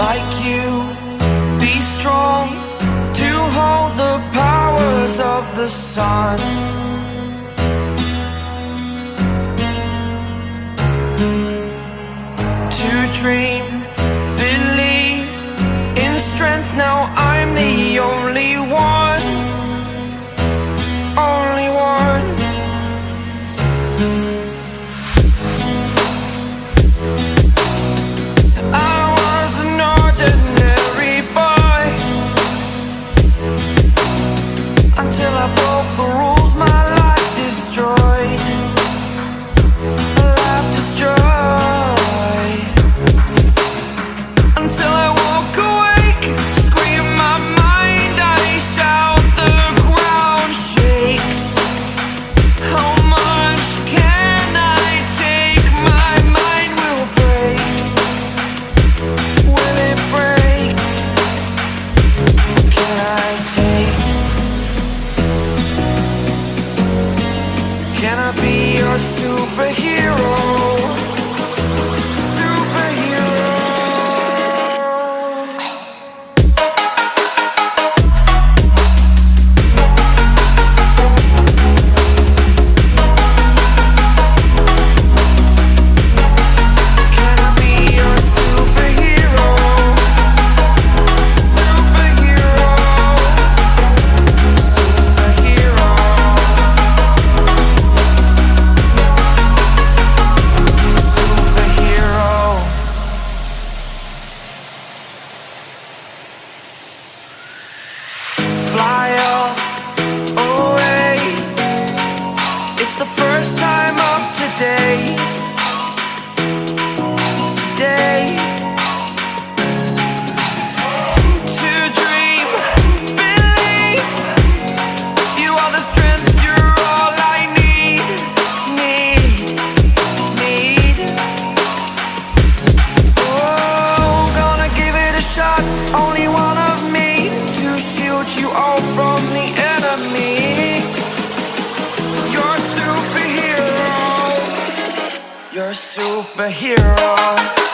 like you, be strong to hold the powers of the sun. To dream, believe in strength. Now I'm the only one, only one. I was an ordinary boy until I broke the rules. My life destroyed, life destroyed. Until I walk awake, scream my mind, I shout, the ground shakes. How much can I take? My mind will break. Will it break? Can I take? Can I be your superhero? Fly away. It's the first time of today. Today. To dream, believe. You are the strength, you're all I need. Need. Oh, gonna give it a shot. Only one of me to shield you all from the enemy. You're a superhero. You're a superhero.